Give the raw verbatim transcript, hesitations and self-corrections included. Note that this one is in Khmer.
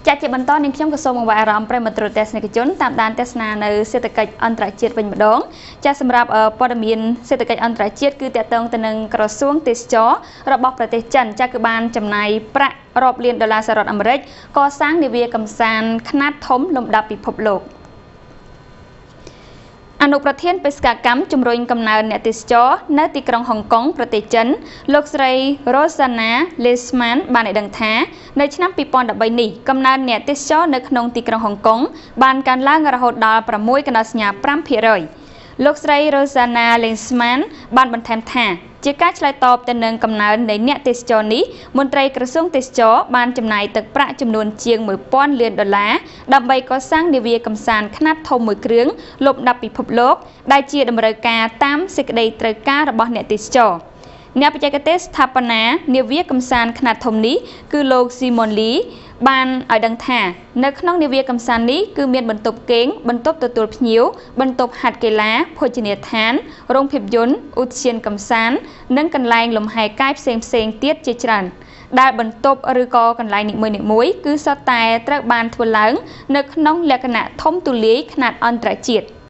ចាជាបន្តនាងខ្ញុំក៏សូមអង្វរអារម្មណ៍ប្រិយមិត្តទស្សនិកជនតាមដានទស្សនានៅសេដ្ឋកិច្ចអន្តរជាតិវិញម្ដងចាសម្រាប់ព័ត៌មានសេដ្ឋកិច្ចអន្តរជាតិគឺតាក់ទងទៅនឹងក្រសួងទេសចររបស់ប្រទេសចិនចាគឺបានចំណាយប្រាក់រាប់លានដុល្លារសហរដ្ឋអាមេរិកកសាងនាវាកំសាន្តខ្នាតធំលំដាប់ពិភពលោកអនុប្រធានបេសកកម្មជំរុញកំណើនអ្នកទេសចរនៅទីក្រុងហុងកុងប្រទេសចិនលោកស្រី Rosanna Lesman បានឲ្យដឹងថានៅឆ្នាំ ពីរពាន់ដប់បី នេះកំណើនអ្នកទេសចរនៅក្នុងទីក្រុងហុងកុងបានកើនឡើងរហូតដល់ ប្រាំមួយ កណ្ដាលសញ្ញា ប្រាំភាគរយ លោកស្រី Rosanna Lesman បានបន្ថែមថាជាការឆ្លើយតបទៅនឹងកំណើននៃអ្នកទេសចរនេះមន្ត្រីក្រសួងទេសចរបានចំណាយទឹកប្រាក់ចំនួនជាង មួយពាន់លានដុល្លារដើម្បីកសាងនាវាកំសាន្តខ្នាតធំមួយគ្រឿងលំដាប់ពិភពលោកដែលជាតម្រូវការតាមសេចក្តីត្រូវការរបស់អ្នកទេសចរអ្នកបច្ចេកទេសស្ថាបនានាវាកំសាន្តខ្នាតធំនេះគឺលោក Simon Lee បានឲ្យដឹងថានៅក្នុងនាវាកំសាន្តនេះគឺមានបន្ទប់គេងបន្ទប់ទទួលភ្ញៀវបន្ទប់ហាត់កីឡាភោជនីយដ្ឋានរោងភាពយន្តឧទ្យានកំសាន្តនិងកន្លែងលំហែកាយផ្សេងផ្សេងទៀតជាច្រើនដែលបន្ទប់ឬក៏កន្លែងនីមួយៗគឺសុទ្ធតែត្រូវបានធ្វើឡើងនៅក្នុងលក្ខណៈធំទូលាយខ្នាតអន្តរជាតិ